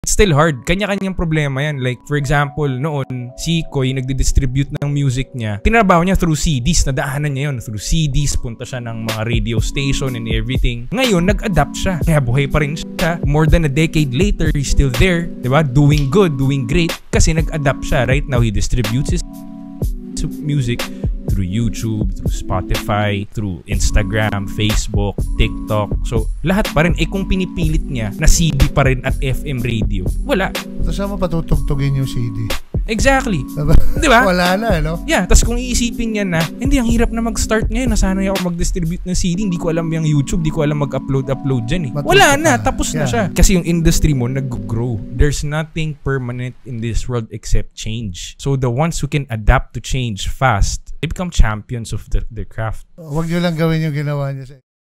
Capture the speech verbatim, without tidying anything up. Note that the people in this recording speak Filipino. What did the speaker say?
It's still hard. Kanya-kanyang problema yan. Like, for example, noon, si Koy nagdi-distribute ng music niya. Tinrabaho niya through C Ds. Nadaanan niya yun. Through C Ds, punta siya ng mga radio station and everything. Ngayon, nag-adapt siya. Kaya buhay pa rin siya. More than a decade later, he's still there. Diba? Doing good, doing great. Kasi nag-adapt siya. Right now, he distributes his music through YouTube, through Spotify, through Instagram, Facebook, TikTok. So, lahat pa rin. Eh kung pinipilit niya na C D pa rin at F M radio, wala. Tapos saan mo patutugtugin yung C D? Exactly. Di ba? Wala na, no? Yeah. Tapos kung iisipin niya na, hindi, ang hirap na mag-start ngayon. Nasanay ako mag-distribute ng C D. Hindi ko alam yung YouTube. Hindi ko alam mag-upload-upload dyan eh. Matuto wala na. Ka. Tapos yeah. na siya. Kasi yung industry mo nag-grow. There's nothing permanent in this world except change. So the ones who can adapt to change fast, they become champions of the, their craft. Huwag nyo lang gawin yung ginawa niya sa